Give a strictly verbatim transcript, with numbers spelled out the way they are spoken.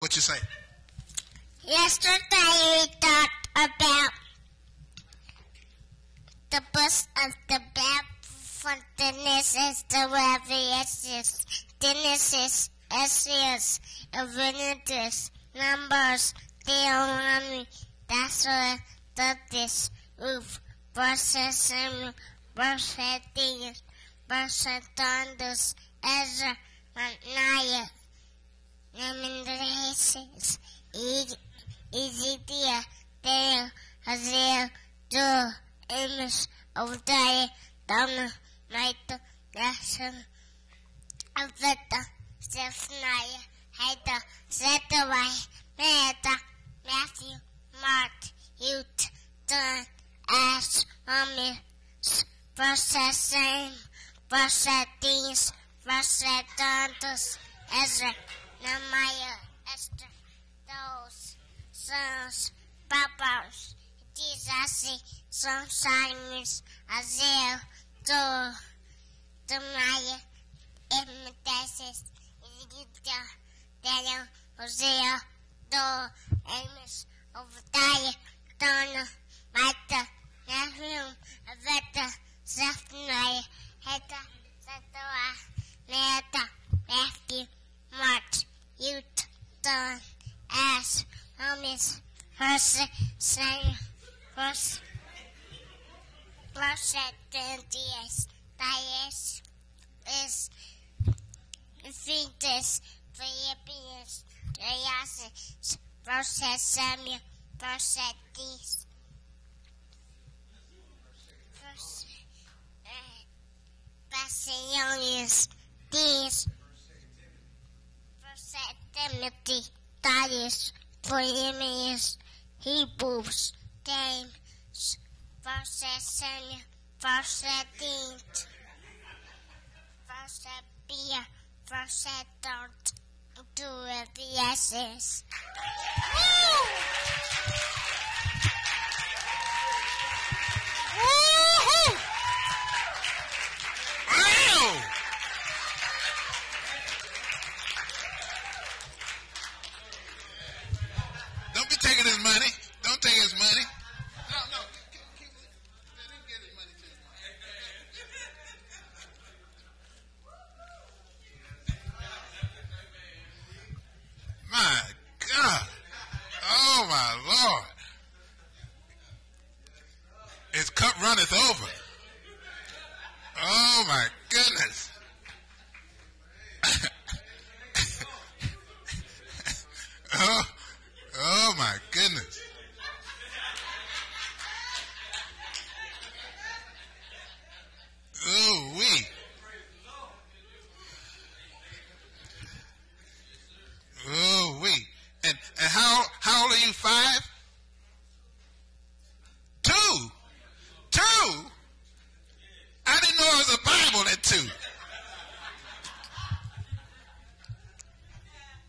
What you say? Yesterday we talked about the books of the Bible from Genesis to Revelation, Genesis, Exodus, Leviticus, Numbers, Deuteronomy, Joshua, Judges, Ruth, Verses, Samuel, Verses, Deacons, Verses, Thunders, Ezra, Nehemiah, Lamentations, Ezekiel, Daniel, Hosea, Joel, Amos, Obadiah, Daniel, Micah, Nahum, Abijah, Zephaniah, Haggai, Zechariah, Malachi, Matthew, Mark, Luke, John, Acts, Romans, Verses, Samuel, Verses, Deacons, Verses, Thunders, Ezra, Nehemiah, Esther, those sons, Proverbs, Jesus, Psalm, Psalms, Isaiah, Joel, Jeremiah, Lamentations, Ezekiel, Daniel, Hosea, Joel, Amos, Obadiah, Daniel, Micah, Nahum, Abijah, Zephaniah, Haggai, Zechariah, Malachi, Matthew, Mark, Luke, John, Acts, Romans, Verses, Samuel, Verses, Verses, Corinthians, Titus, is Ephesians, Philippians, Galatians, Verses, Samuel, Verses, Deeds, Verses, Thessalonians, Deeds, Verses, Timothy, Titus, Philippians, Hebrews, James, Verses, Samuel, Verses, Deeds, Verses, Peter, Verses, Don't do it, yes. Don't be taking his money. Don't take his money. No, no. Keep, keep, let him get his money to his money. My God. Oh, my Lord. His cup runneth over. Oh, my goodness. Oh.